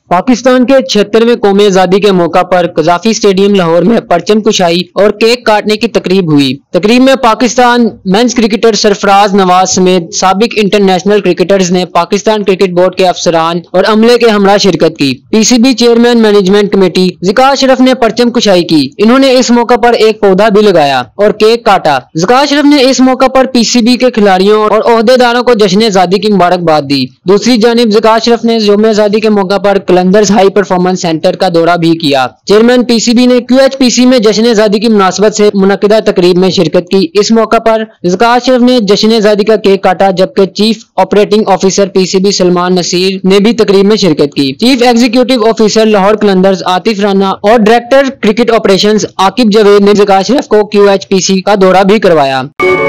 पाकिस्तान के 76वें कौमी आजादी के मौका पर कजाफी स्टेडियम लाहौर में परचम कुशाई और केक काटने की तकरीब हुई। तकरीब में पाकिस्तान मेंस क्रिकेटर सरफराज नवाज समेत साबिक इंटरनेशनल क्रिकेटर्स ने पाकिस्तान क्रिकेट बोर्ड के अफसरान और अमले के हमरा शिरकत की। PCB chairman management committee Zaka Ashraf ने परचम कुशाई की। इन्होंने इस मौका पर एक पौधा भी लगाया और केक काटा। ज़का अशरफ ने इस मौका पर पीसीबी के खिलाड़ियों और ओहदेदारों को जश्न आजादी की मुबारकबाद दी। दूसरी जानिब ज़का अशरफ ने यौम आजादी के मौका पर कलंदर्स हाई परफॉर्मेंस सेंटर का दौरा भी किया। चेयरमैन पीसीबी ने QHPC में जश्न आजादी की मुनासबत से मुनक्किदा तकरीब में शिरकत की। इस मौका पर ज़का अशरफ ने जश्न आजादी का केक काटा, जबकि chief operating officer PCB Salman Naseer ने भी तकरीब में शिरकत की। Chief executive officer Lahore Qalandars Atif Rana और director cricket operations Aqib Javed ने ज़का अशरफ को QHPC का दौरा भी करवाया।